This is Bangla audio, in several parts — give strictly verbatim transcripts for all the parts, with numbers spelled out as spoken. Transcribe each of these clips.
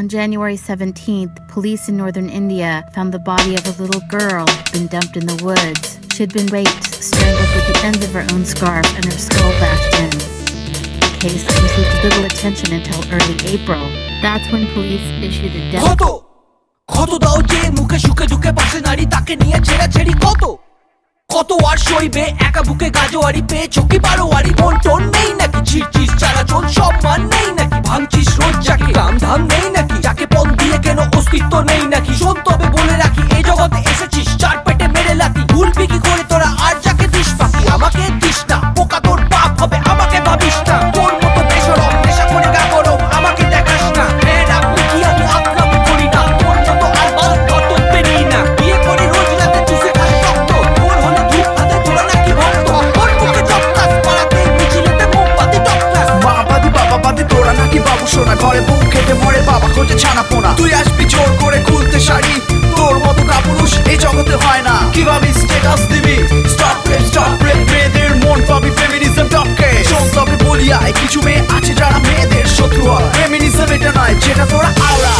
On January seventeenth, police in northern India found the body of a little girl who had been dumped in the woods. She had been raped, strangled with the ends of her own scarf and her skull bashed in. The case received little attention until early April. That's when police issued a death. Koto! Koto dao je muke shuke duke pashe nari take niye chera cheri koto! Koto ar shoibe eka buke gajoari pe choki baroari mon ton nei naki chirchis chara chon sob man nei naki bhangchis roj jake kam dham nei naki jake pon diye keno ostitto nei naki shon tobe bole rakhi ei jogote esechis char pete mere lati bhulbi ki kore tora ar jake dish paki amake dish na poka tor pap hobe amake bhabish na tor moto beshorom nesha kore ga gorom amake dekhas na era ki ami atlami kori na tor moto ar bal koto peri na biye kore roj rate chuse khas shokto tor hole dhuk hate tora naki bhakto tor muke jokkas parate michilete mombati jokkas ma badi baba badi tora naki babu shona ঘরে বুক খেতে মরে বাবা খোঁজে ছানা পোনা তুই আসবি জোর করে খুলতে শাড়ি তোর মতো কাপুরুষ এই জগতে হয় না কিভাবে স্ট্যাটাস দিবি স্টপ রেপ স্টপ রেপ মেয়েদের মন পাবি ফেমিনিজম টপকে শোন তবে বলি আয় কিছু মেয়ে আছে যারা মেয়েদের শত্রু হয় ফেমিনিজম এটা নয় যেটা তোরা আওড়া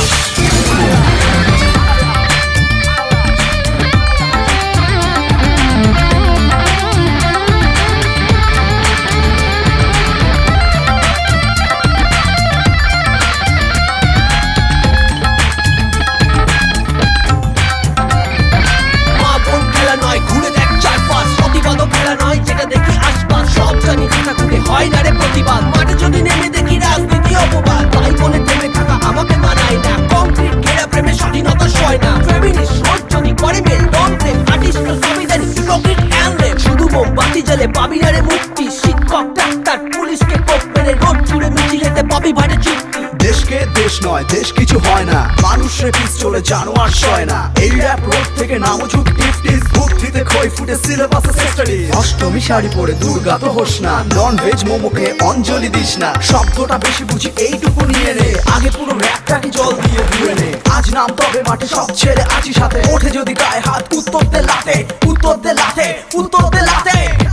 হয় না রে প্রতিবাদ মাঠে যদি নেমে দেখি রাজনীতি অপবাদ তাই বলে থেমে থাকা আমাকে মানায় না কংক্রিট ঘেরা প্রেমে স্বাধীনতা সয় না ফেমিনিস্ট রোজ যদি করে মেল ডন প্রেম আর্টিস্টাল সংবিধানী প্রকৃত অ্যান্ডেম শুধু মোমবাতি জ্বালে পাবি না রে মুক্তি শিক্ষক ডাক্তার পুলিশকে কোপ মেরে রোড জুড়ে মিছিলেতে পাবি ভাড়ে চুক্তি দেশকে দেশ নয় দেশ কিছু হয় না মানুষ রে পিস্তলে জানোয়ার সয় না এই র‍্যাপ রোড থেকে নামো ঝুঁক টিফটিস বুদ্ধিতে খই ফুটে সিলেবাসে সেস্টারি অষ্টমী শাড়ি পরে দুর্গা তো হোস না নন ভেজ মোমোকে অঞ্জলি দিস না শব্দটা বেশি বুঝি এইটুকু নিয়ে নে আগে পুরো র‍্যাপটাকে জল দিয়ে ধুয়ে নে আজ নাম তবে মাঠে সব ছেড়ে আছি সাথে ওঠে যদি গায়ে হাত উত্তর দে লাতে উত্তর দে লাতে উত্তর দে লাতে